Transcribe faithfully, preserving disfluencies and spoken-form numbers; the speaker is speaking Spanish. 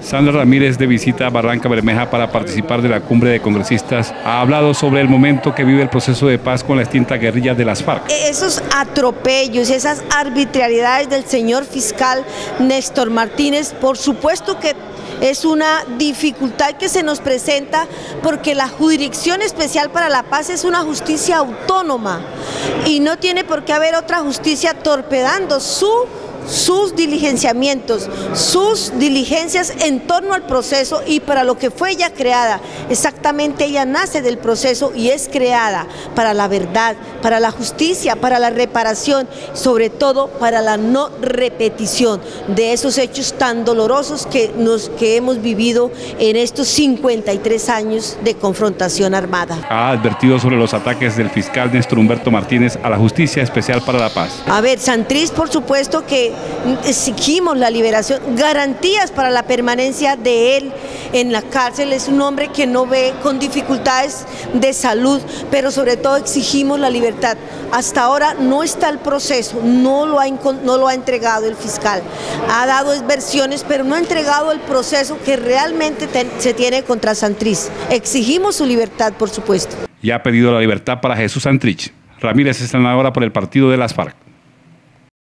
Sandra Ramírez, de visita a Barranca Bermeja para participar de la cumbre de congresistas, ha hablado sobre el momento que vive el proceso de paz con la extinta guerrilla de las FARC. Esos atropellos, esas arbitrariedades del señor fiscal Néstor Martínez, por supuesto que es una dificultad que se nos presenta porque la Jurisdicción Especial para la Paz es una justicia autónoma y no tiene por qué haber otra justicia torpedando su sus diligenciamientos, sus diligencias en torno al proceso y para lo que fue ella creada. Exactamente, ella nace del proceso y es creada para la verdad, para la justicia, para la reparación, sobre todo para la no repetición de esos hechos tan dolorosos que, nos, que hemos vivido en estos cincuenta y tres años de confrontación armada. Ha advertido sobre los ataques del fiscal Néstor Humberto Martínez a la Justicia Especial para la Paz. A ver, Santrich, por supuesto que exigimos la liberación, garantías para la permanencia de él en la cárcel. Es un hombre que no ve con dificultades de salud, pero sobre todo exigimos la libertad. Hasta ahora no está el proceso, no lo ha, no lo ha entregado el fiscal. Ha dado versiones, pero no ha entregado el proceso que realmente ten, se tiene contra Santrich. Exigimos su libertad, por supuesto. Y ha pedido la libertad para Jesús Santrich. Ramírez es senadora por el partido de las FARC.